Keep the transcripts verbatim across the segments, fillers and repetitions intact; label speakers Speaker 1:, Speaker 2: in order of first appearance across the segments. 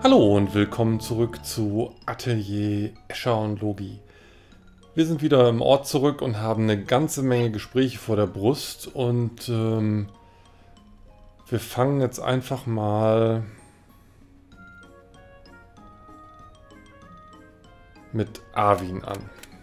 Speaker 1: Hallo und willkommen zurück zu Atelier Escher und Logi. Wir sind wieder im Ort zurück und haben eine ganze Menge Gespräche vor der Brust und ähm, wir fangen jetzt einfach mal mit Arvin an.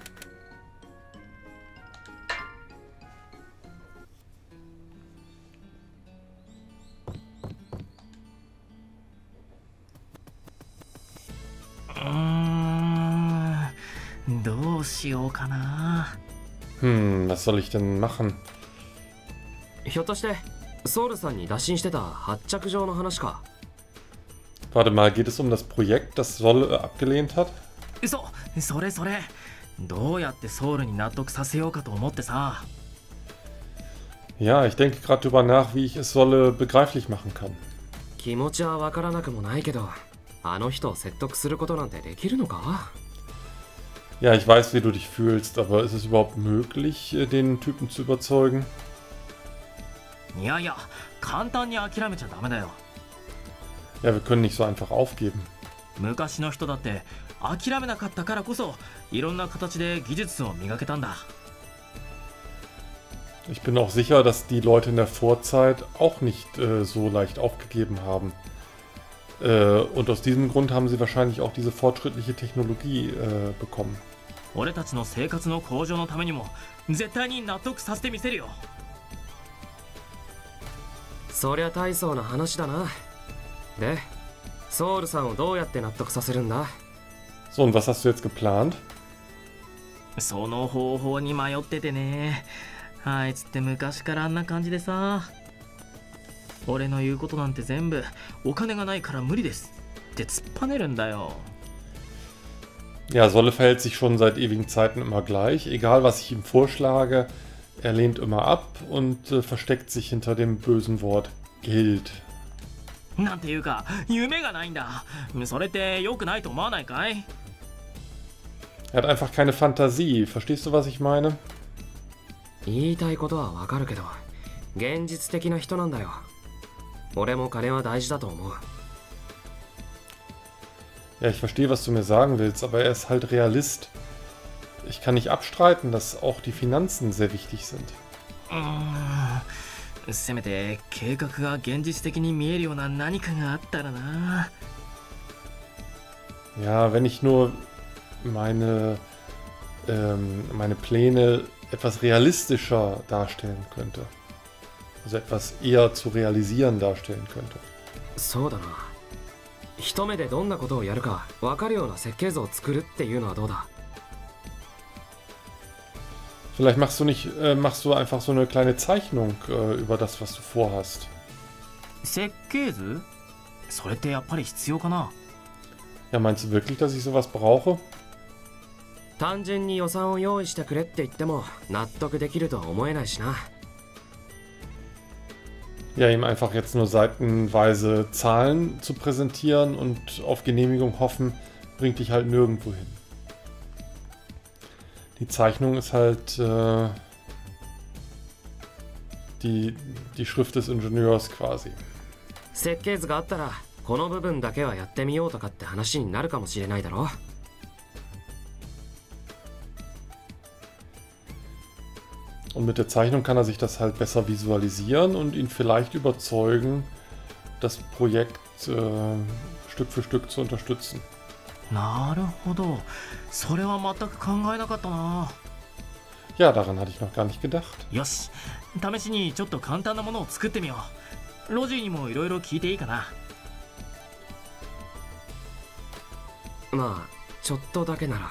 Speaker 1: Hm, was soll ich denn machen?
Speaker 2: ひょっとしてソウルさんに打診してた発着場の話か。
Speaker 1: Warte mal, geht es um das Projekt, das Solle abgelehnt hat?
Speaker 3: そ、それそれ。どうやってソウルに納得させようかと思ってさ。
Speaker 1: Ja, ich denke gerade drüber nach, wie ich es Solle begreiflich machen kann.
Speaker 2: 気持ちはわからなくもないけど、あの人を説得することなんてできるのか?
Speaker 1: Ja, ich weiß, wie du dich fühlst, aber ist es überhaupt möglich, den Typen zu überzeugen?
Speaker 3: いやいや、簡単に諦めちゃダメだよ。
Speaker 1: Ja, wir können nicht so einfach aufgeben.
Speaker 3: 昔の人だって諦めなかったからこそ、いろんな形で技術を磨けたんだ。
Speaker 1: Ich bin auch sicher, dass die Leute in der Vorzeit auch nicht äh, so leicht aufgegeben haben. Äh, und aus diesem Grund haben sie wahrscheinlich auch diese fortschrittliche Technologie äh, bekommen.
Speaker 3: 俺たちの生活の向上のためにも絶対に納得させてみせるよ。
Speaker 2: そりゃ大層な話だな。で、ソウルさんをどうやって納得させるんだ?
Speaker 1: So, und was hast du jetzt geplant?
Speaker 3: その方法に迷っててね。あいつって昔からあんな感じでさ。俺の言うことなんて全部お金がないから無理ですって突っぱねるんだよ。
Speaker 1: Ja, Solle verhält sich schon seit ewigen Zeiten immer gleich. Egal, was ich ihm vorschlage, er lehnt immer ab und äh, versteckt sich hinter dem bösen Wort Geld.
Speaker 3: なんていうか、夢がないんだ。それって良くないと思わないかい?
Speaker 1: Er hat einfach keine Fantasie. Verstehst du, was ich meine?
Speaker 2: 言いたいことはわかるけど、現実的な人なんだよ。俺も金は大事だと思う。
Speaker 1: Ja, ich verstehe, was du mir sagen willst, aber er ist halt Realist. Ich kann nicht abstreiten, dass auch die Finanzen sehr wichtig sind.
Speaker 3: せめて計画が現実的に見えるような何かがあったらな。
Speaker 1: Ja, wenn ich nur meine, ähm, meine Pläne etwas realistischer darstellen könnte. Also etwas eher zu realisieren darstellen könnte.
Speaker 2: そうだな。一目でどんなことをやるか分かるような設計図を作るっていうのはどうだ?
Speaker 1: Vielleicht machst du nicht, äh, machst du einfach so eine kleine Zeichnung äh, über das, was du vorhast.
Speaker 3: 設計図? それってやっぱり必要かな?
Speaker 1: Ja, meinst du wirklich, dass ich sowas brauche?
Speaker 2: 単純に予算を用意してくれって言っても納得できるとは思えないしな。
Speaker 1: Ja, ihm einfach jetzt nur seitenweise Zahlen zu präsentieren und auf Genehmigung hoffen, bringt dich halt nirgendwo hin. Die Zeichnung ist halt äh, die, die Schrift des Ingenieurs quasi.
Speaker 2: 設計図があったらこの部分だけはやってみようとかって話になるかもしれないだろ?
Speaker 1: Und mit der Zeichnung kann er sich das halt besser visualisieren und ihn vielleicht überzeugen, das Projekt äh, Stück für Stück zu unterstützen.
Speaker 3: なるほど。それは全く考えなかったな。
Speaker 1: Ja, daran hatte ich noch gar nicht gedacht.
Speaker 3: よし、試しにちょっと簡単なものを作ってみよう。ロジーにもいろいろ聞いていいかな。
Speaker 2: まあ、ちょっとだけなら。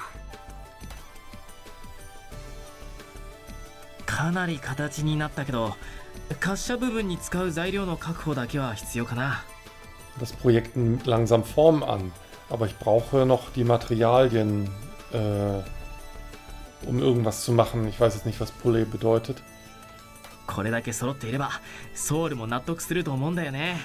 Speaker 3: かなり形になったけど、滑車部分に使う材料の確保だけは必要かな。
Speaker 1: Das Projekt nimmt langsam Form an, aber ich brauche noch die Materialien, äh, um irgendwas zu machen. Ich weiß jetzt nicht, was Pulley bedeutet.
Speaker 3: これだけ揃っていれば、ソウルも納得すると思うんだよね。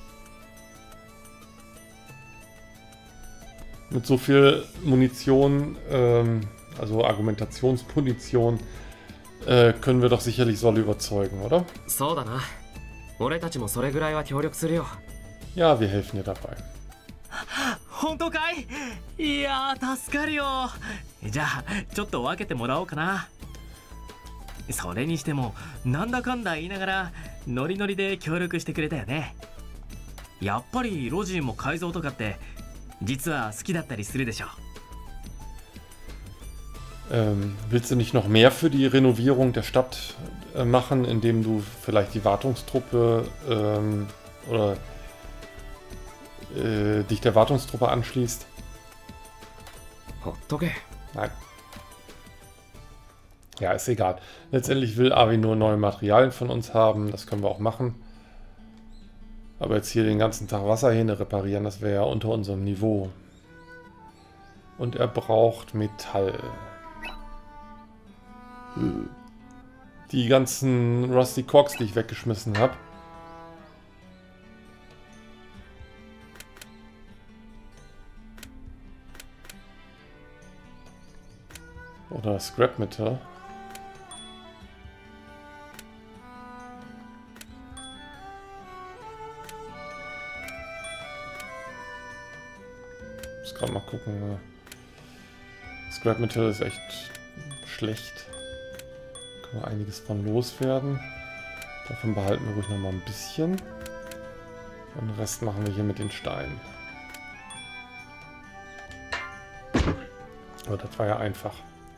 Speaker 1: Mit so viel Munition, ähm, also Argumentationsmunition, äh, können wir doch sicherlich Solle überzeugen, oder?
Speaker 2: そうだな。俺たちもそれぐらいは協力するよ。
Speaker 1: Ja, wir helfen dir dabei.
Speaker 3: 本当かい？いやー助かるよ。じゃあちょっと分けてもらおうかな。それにしてもなんだかんだ言いながらノリノリで協力してくれたよね。やっぱりロジーも改造とかって実は好きだったりするでしょ。
Speaker 1: Ähm, willst du nicht noch mehr für die Renovierung der Stadt äh, machen, indem du vielleicht die Wartungstruppe ähm, oder äh, dich der Wartungstruppe anschließt?
Speaker 2: ほっとけ。
Speaker 1: Nein. Ja, ist egal. Letztendlich will Avi nur neue Materialien von uns haben. Das können wir auch machen. Aber jetzt hier den ganzen Tag Wasserhähne reparieren, das wäre ja unter unserem Niveau. Und er braucht Metall. Die ganzen Rusty Corks, die ich weggeschmissen habe. Oder Scrap Metal. Ich muss gerade mal gucken. Scrap Metal ist echt schlecht. Können wir einiges von loswerden. Davon behalten wir ruhig noch mal ein bisschen. Und den Rest machen wir hier mit den Steinen. Aber das war ja einfach.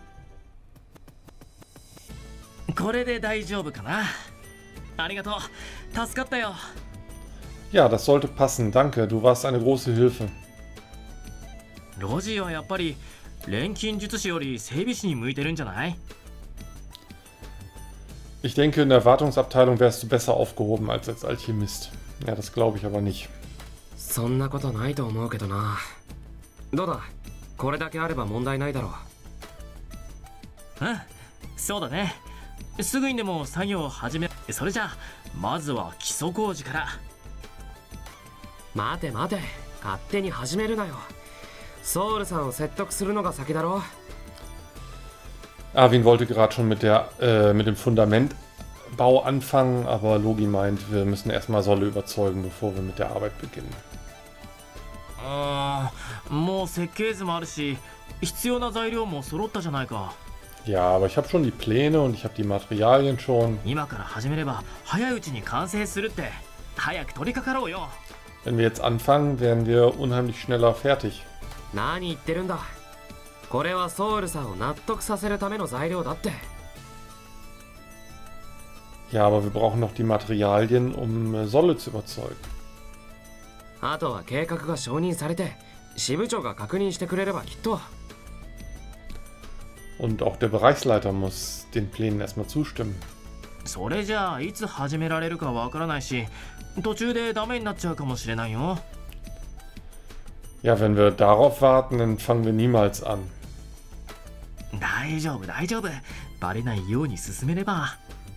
Speaker 3: これで大丈夫かな。ありがとう。助かったよ。
Speaker 1: Ja, das sollte passen. Danke, du warst eine große Hilfe.
Speaker 3: ロジーはやっぱり錬金術師より整備士に向いてるんじゃない？
Speaker 1: Ich denke, in der Wartungsabteilung wärst du besser aufgehoben als als Alchemist. Ja, das glaube ich aber nicht.
Speaker 2: そんなことないと思うけどな。どうだ、これだけあれば問題ないだろう。
Speaker 3: うん、そうだね。すぐにでも作業を始め。それじゃあまずは基礎工事から。
Speaker 2: 待て待て、勝手に始めるなよ。ソウルさんを説得するのが先だろ。
Speaker 1: Arvin wollte gerade schon mit, der, äh, mit dem Fundamentbau anfangen, aber Logi meint, wir müssen erstmal Solle überzeugen, bevor wir mit der Arbeit beginnen.
Speaker 3: ああ、もう設計図もあるし、必要な材料も揃ったじゃないか。
Speaker 1: Ja, aber ich habe schon die Pläne und ich habe die Materialien schon.
Speaker 3: 今から始めれば早いうちに完成するって。早く取り掛かろうよ。
Speaker 1: Wenn wir jetzt anfangen, werden wir unheimlich schneller fertig.
Speaker 2: 何言ってるんだ。これはソウルさんを納得させるための材料だって。
Speaker 1: Ja, aber wir brauchen noch die Materialien, um äh, Solle zu überzeugen.
Speaker 2: あとは計画が承認されて支部長が確認してくれればきっと。
Speaker 1: Und auch der Bereichsleiter muss den Plänen erstmal zustimmen.
Speaker 3: それじゃあいつ始められるかわからないし、途中でダメになっちゃうかもしれないよ。
Speaker 1: Ja, wenn wir darauf warten, dann fangen wir niemals an.
Speaker 3: 大丈夫大丈夫。バレないように進めれば。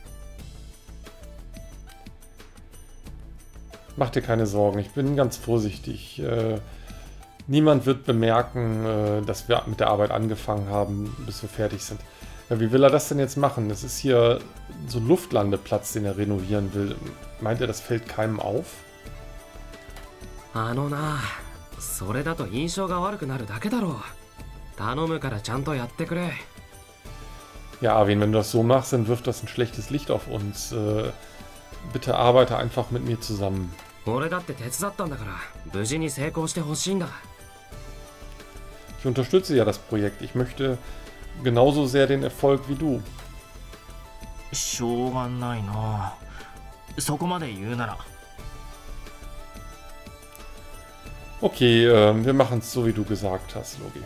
Speaker 1: Mach dir keine Sorgen, ich bin ganz vorsichtig. Äh, niemand wird bemerken, äh, dass wir mit der Arbeit angefangen haben, bis wir fertig sind. Ja, wie will er das denn jetzt machen? Das ist hier so ein Luftlandeplatz, den er renovieren will. Meint er, das fällt keinem auf?
Speaker 2: あのな、それだと印象が悪くなるだけだろう。頼むからちゃんとやってくれ。
Speaker 1: Ja, Arvin, wenn du das so machst, dann wirft das ein schlechtes Licht auf uns. Äh, bitte arbeite einfach mit mir zusammen.
Speaker 2: 俺だって手伝ったんだから無事に成功してほしいんだ。
Speaker 1: Ich unterstütze ja das Projekt. Ich möchte genauso sehr den Erfolg wie du.
Speaker 3: しょうがないな。そこまで言うなら。
Speaker 1: Okay, äh, wir machen es so, wie du gesagt hast, Logi.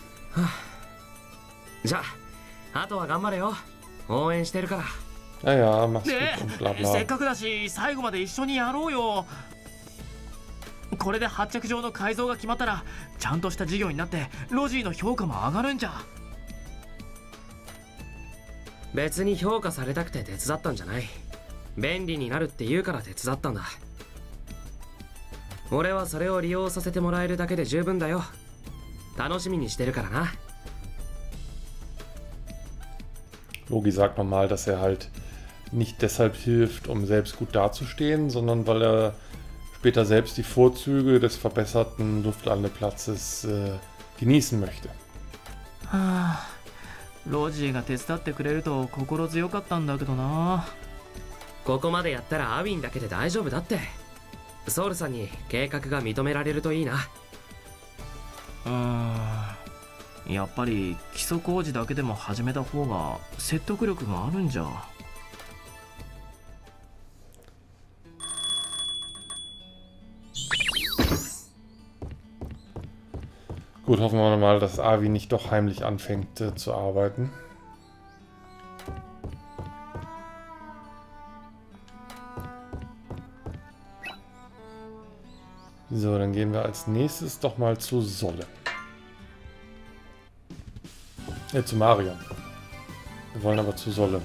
Speaker 2: じゃあ、あとは頑張れよ。応援してるから。
Speaker 1: Ja, ja, mach's
Speaker 3: ね
Speaker 1: gut und bla
Speaker 3: え、せっ
Speaker 1: bla.
Speaker 3: かくだし最後まで一緒にやろうよ。これで発着場の改造が決まったらちゃんとした事業になってロジーの評価も上がるんじゃ。
Speaker 2: 別に評価されたくて手伝ったんじゃない。便利になるって言うから手伝ったんだ。俺はそれを利用させてもらえるだけで十分だよ。楽しみにしてるからな。
Speaker 1: Logi sagt nochmal, dass er halt nicht deshalb hilft, um selbst gut dazustehen, sondern weil er später selbst die Vorzüge des verbesserten Luftlandeplatzes äh, genießen möchte.
Speaker 3: はあ、ロジーが手伝ってくれると心強かったんだけどな。
Speaker 2: ここまでやったらアウィンだけで大丈夫だって。ソウルさんに計画が認められるといいな。
Speaker 3: うーん、やっぱり基礎工事だけでも始めた方が説得力があるんじゃ。
Speaker 1: Gut, hoffen wir mal, dass Avi nicht doch heimlich anfängt äh, zu arbeiten. So, dann gehen wir als nächstes doch mal zu Solle. Äh, zu Marion. Wir wollen aber zu Solle.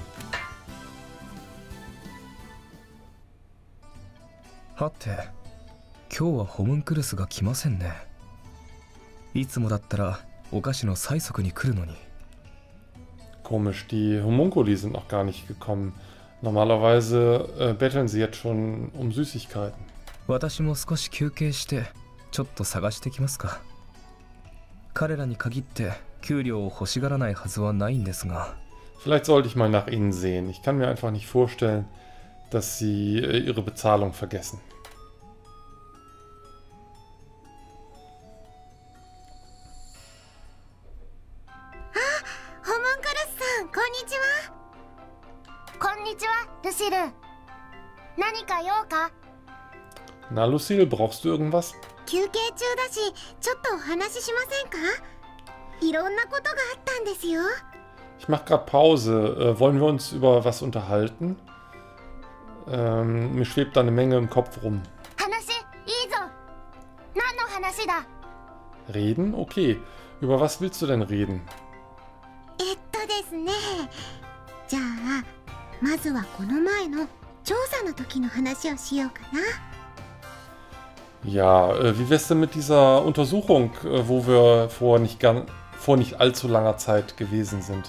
Speaker 4: はて、今日はホムンクルスが来ませんね。いつもだったらお菓子の催促に来るのに。
Speaker 1: Komisch, die Homunculi sind noch gar nicht gekommen. Normalerweise äh, betteln sie jetzt schon um Süßigkeiten.
Speaker 4: 私も少し休憩してちょっと探してきますか。彼らに限って給料を欲しがらないはずはないんですが。
Speaker 1: Vielleicht sollte ich mal nach ihnen sehen. Ich kann mir einfach nicht vorstellen, dass sie äh, ihre Bezahlung vergessen. Na, Lucille, brauchst du irgendwas? Ich mache gerade Pause. Äh, wollen wir uns über was unterhalten? Ähm, mir schwebt da eine Menge im Kopf rum. Reden? Okay. Über was willst du denn reden? Ja, äh, wie wär's denn mit dieser Untersuchung, äh, wo wir vor nicht, gar, vor nicht allzu langer Zeit gewesen sind?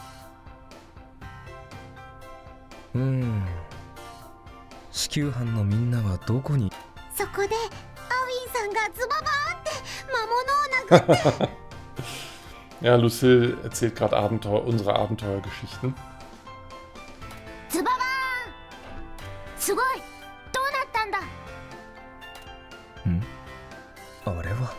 Speaker 4: うーん。支給班のみんなはどこに。
Speaker 5: そこでアウィンさんがズババーって魔物を殴って。
Speaker 1: Ja, Lucille erzählt gerade Abenteuer, unsere Abenteuergeschichten.
Speaker 5: ズババーン。すごい。どうなったんだ。
Speaker 4: ん？あれは。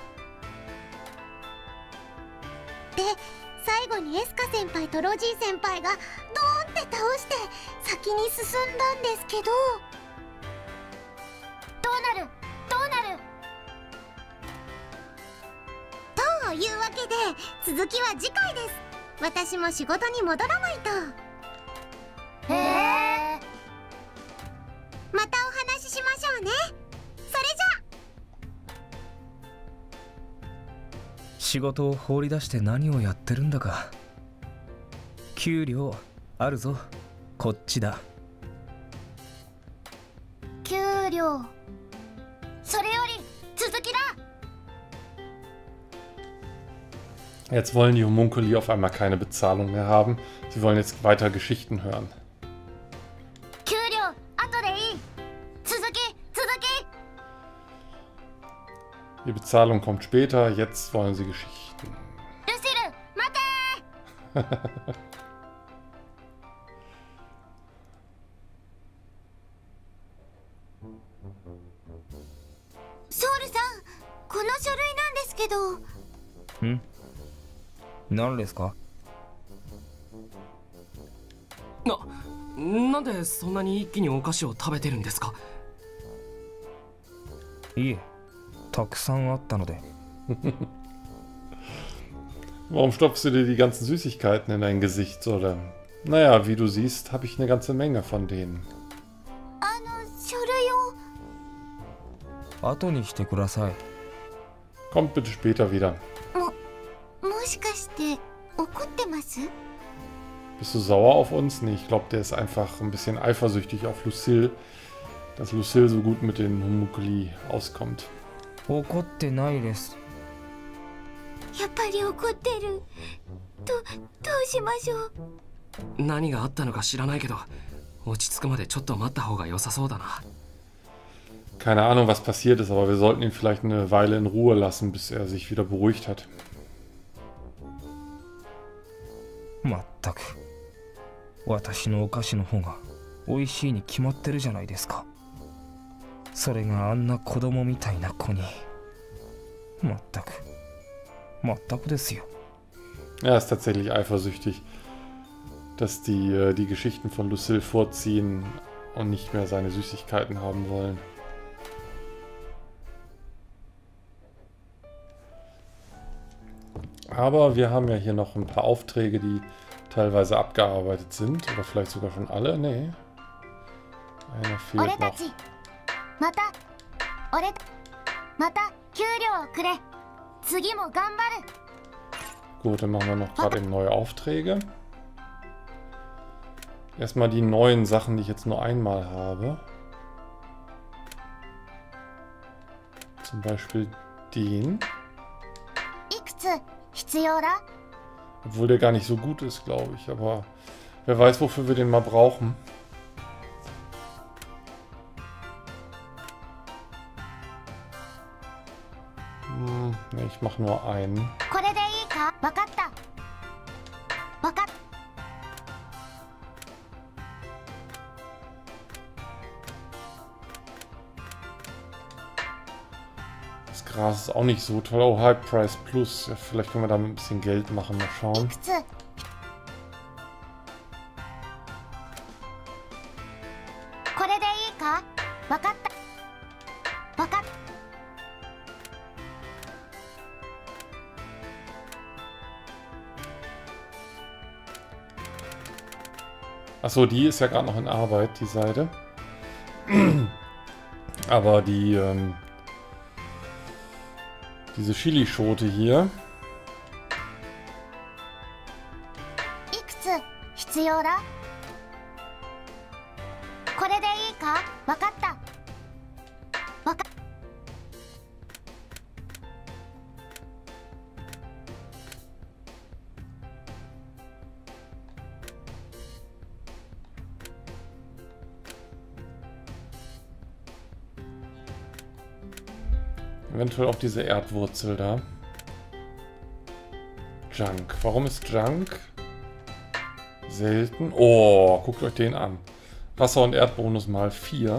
Speaker 5: で、最後にエスカ先輩とロジー先輩がドーンって倒して先に進んだんですけど。どうなる？どうなる？というわけで続きは次回です。私も仕事に戻らないと。へえ。またお話ししましょうね。それじゃ。
Speaker 4: 仕事を放り出して何をやってるんだか。給料あるぞ。こっちだ。
Speaker 5: 給料。それより続きだ。
Speaker 1: Jetzt wollen die Homunculi auf einmal keine Bezahlung mehr haben. Sie wollen jetzt weiter Geschichten hören. Die Bezahlung kommt später, jetzt wollen sie Geschichten.
Speaker 5: Soul-san, この書類なんですけど。
Speaker 4: ん？何ですか？
Speaker 2: な、なんでそんなに一気にお菓子を食べてるんですか？
Speaker 4: いえ、たくさんあったので。
Speaker 1: Warum stopfst du dir die ganzen Süßigkeiten in dein Gesicht, oder? Naja, wie du siehst, habe ich eine ganze Menge von denen.
Speaker 5: あの書類を。
Speaker 4: 後にしてください。
Speaker 1: Kommt bitte später wieder.
Speaker 5: も、もしかして怒ってます？
Speaker 1: Bist du sauer auf uns? Nee, ich glaube, der ist einfach ein bisschen eifersüchtig auf Lucille, dass Lucille so gut mit den Homunculi auskommt.
Speaker 4: 怒ってないです。
Speaker 5: やっぱり怒ってる。ど、どうしましょう。
Speaker 2: 何があったのか知らないけど、落ち着くまでちょっと待った方が良さそうだな。
Speaker 1: Keine Ahnung, was passiert ist, aber wir sollten ihn vielleicht eine Weile in Ruhe lassen, bis er sich wieder beruhigt hat.
Speaker 4: まったく私のお菓子の方が美味しいに決まってるじゃないですか。それがあんな子供みたいな子に。まったくまったくですよ。
Speaker 1: Er ist tatsächlich eifersüchtig, dass die äh, die Geschichten von Lucille vorziehen und nicht mehr seine Süßigkeiten haben wollen. Aber wir haben ja hier noch ein paar Aufträge, die teilweise abgearbeitet sind. Oder vielleicht sogar schon alle. Nee. Einer fehlt noch. Gut, dann machen wir noch gerade eben neue Aufträge. Erstmal die neuen Sachen, die ich jetzt nur einmal habe. Zum Beispiel den. Obwohl der gar nicht so gut ist, glaube ich. Aber wer weiß, wofür wir den mal brauchen. Hm, ne, ich mache nur einen. Das Gras ist auch nicht so toll. Oh, High Price Plus. Ja, vielleicht können wir damit ein bisschen Geld machen. Mal schauen. Achso, die ist ja gerade noch in Arbeit, die Seite. Aber die, ähm, diese Chilischote hier. Eventuell auch diese Erdwurzel da. Junk. Warum ist Junk selten? Oh, guckt euch den an. Wasser- und Erdbonus mal vier.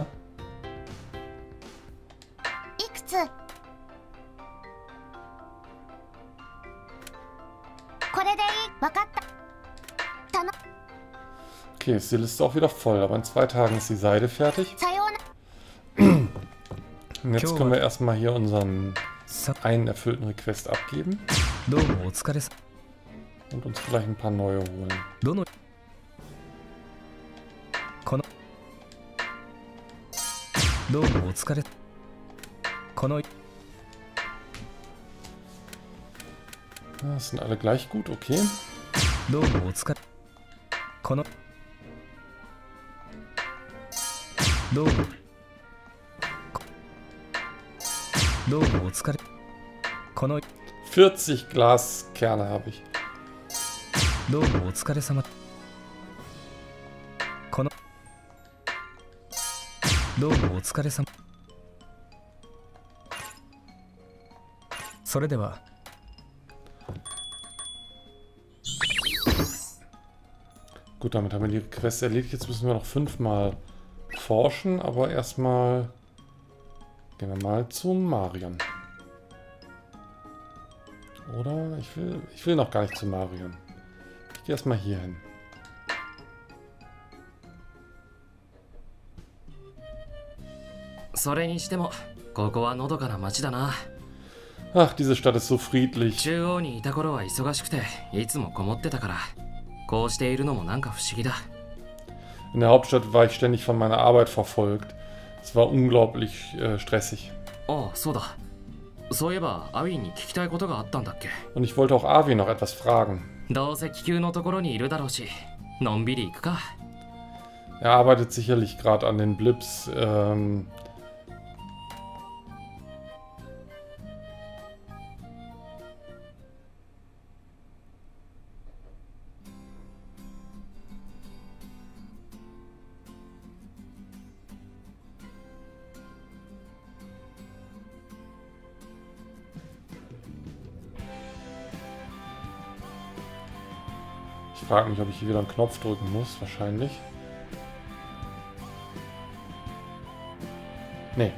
Speaker 1: Okay, ist die Liste auch wieder voll, aber in zwei Tagen ist die Seite fertig. Und jetzt können wir erstmal hier unseren einen erfüllten Request abgeben. Und uns vielleicht ein paar neue holen. Das sind alle gleich gut, okay. vierzig Glaskerne habe ich. Gut, damit haben wir die Quest erledigt. Jetzt müssen wir noch fünfmal forschen, aber erstmal gehen wir mal zu Marion. Oder? Ich will, ich will noch gar nicht zu Marion. Ich gehe erstmal hier hin. Ach, diese Stadt ist so friedlich. In der Hauptstadt war ich ständig von meiner Arbeit verfolgt. Es war unglaublich äh, stressig. Und ich wollte auch Avi noch etwas fragen. Er arbeitet sicherlich gerade an den Blips. Ähm frage mich, ob ich hier wieder einen Knopf drücken muss. Wahrscheinlich. Nee.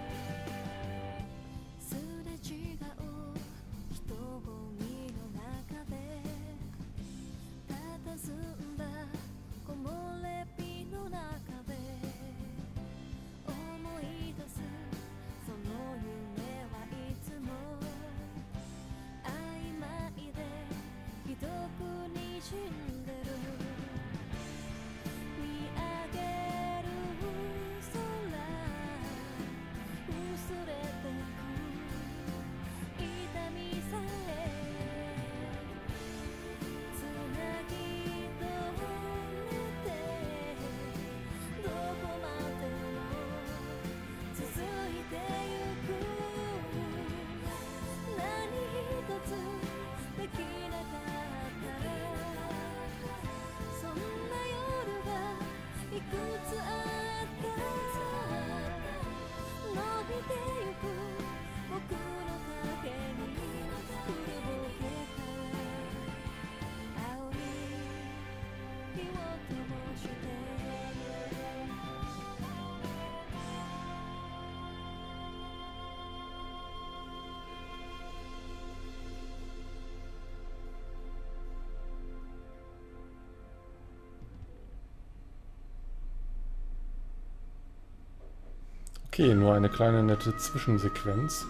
Speaker 1: Okay, nur eine kleine nette Zwischensequenz.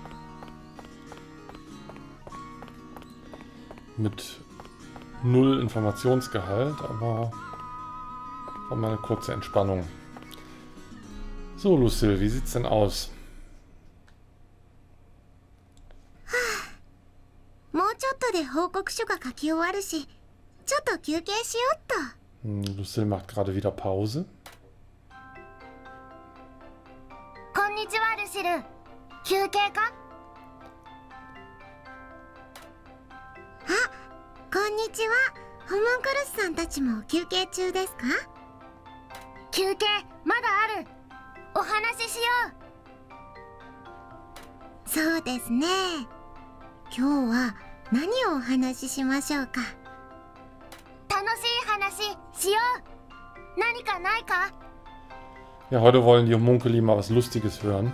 Speaker 1: Mit null Informationsgehalt, aber war mal eine kurze Entspannung. So, Lucille, wie sieht's denn aus?
Speaker 5: もうちょっとで報告書が書き終わるし、ちょっと休憩しよっと。
Speaker 1: Hm, Lucille macht gerade wieder Pause.
Speaker 5: こんにちは、ルシル。休憩か？あ、こんにちは。ホムンクルスさんたちも休憩中ですか？休憩まだある。お話ししよう。そうですね。今日は何をお話ししましょうか。楽しい話しよう。何かないか？
Speaker 1: Ja, heute wollen die Homunkuli mal was Lustiges hören.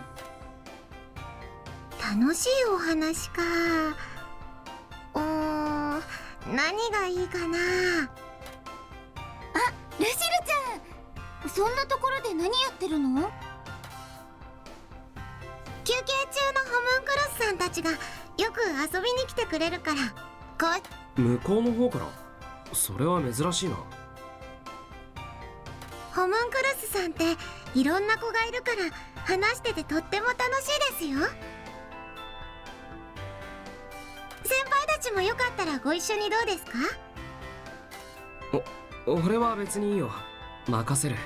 Speaker 5: 楽しいお話か。うーん、何がいいかな。あ、ルシルちゃん、そんなところで何やってるの？休憩中のホムンクルスさんたちがよく遊びに来てくれるから、こう。
Speaker 2: 向こうの方から？それは珍しいな。
Speaker 5: ホムンクルスさんっていろんな子がいるから話しててとっても楽しいですよ。先輩たちもよかったらご一緒にどうですか？
Speaker 2: お、俺は別にいいよ。任せる。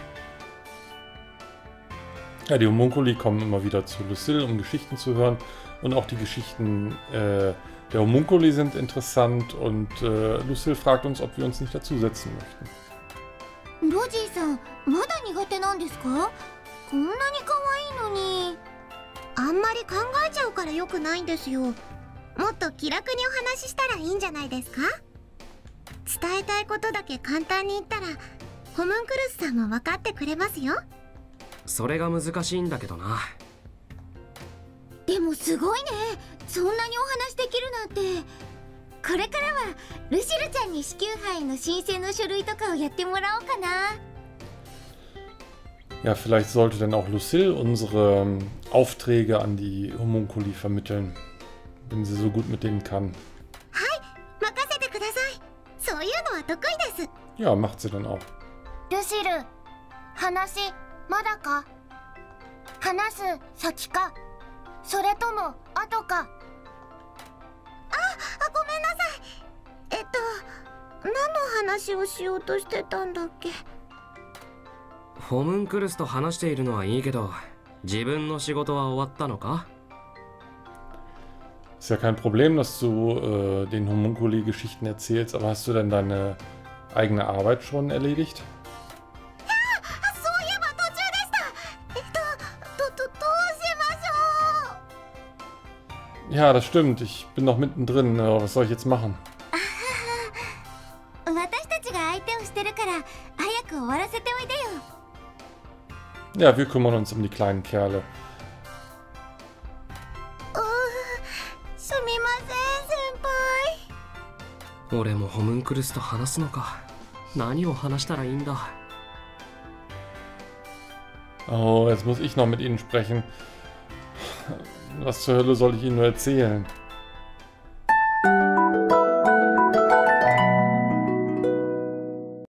Speaker 1: Ja, die Homunkuli kommen immer wieder zu Lucille, um Geschichten zu hören. Und auch die Geschichten äh, der Homunkuli sind interessant. Und äh, Lucille fragt uns, ob wir uns nicht dazusetzen möchten.
Speaker 5: ロジーさん、まだ苦手なんですか？こんなに可愛いのに。あんまり考えちゃうから良くないんですよ。もっと気楽にお話ししたらいいんじゃないですか？伝えたいことだけ簡単に言ったら、ホムンクルスさんも分かってくれますよ。
Speaker 2: それが難しいんだけどな。
Speaker 5: でもすごいね。そんなにお話できるなんて。これからはルシルちゃんに支給杯の申請の書類とかをやってもらおうかな。
Speaker 1: Ja, vielleicht sollte dann auch Lucille unsere ähm, Aufträge an die Homunkuli vermitteln, wenn sie so gut mit denen kann.
Speaker 5: はい、任せてください。そういうのは得意です。
Speaker 1: Ja, macht sie dann auch.
Speaker 5: ルシル、話まだか？話す先か、それとも後か？あ、ごめんなさい。えっと、何の話をしようとしてたんだっけ？
Speaker 2: ホムンクルスと話しているのはいいけど、自分の仕事は終わったのか？
Speaker 1: Ist ja kein Problem, dass du äh, den Homunkuli Geschichten erzählst, aber hast du denn deine eigene Arbeit schon erledigt? Ja, das stimmt. Ich bin noch mittendrin. Was soll ich jetzt machen?
Speaker 5: 私たちちが相手をしてるから早く終わらせておいでよ。
Speaker 1: Ja, wir kümmern uns um die kleinen Kerle.
Speaker 5: すみません先輩。
Speaker 2: 俺もホムンクルスと話すのか。何を話したらいいんだ。
Speaker 1: Oh, jetzt muss ich noch mit ihnen sprechen. Was zur Hölle soll ich ihnen nur erzählen?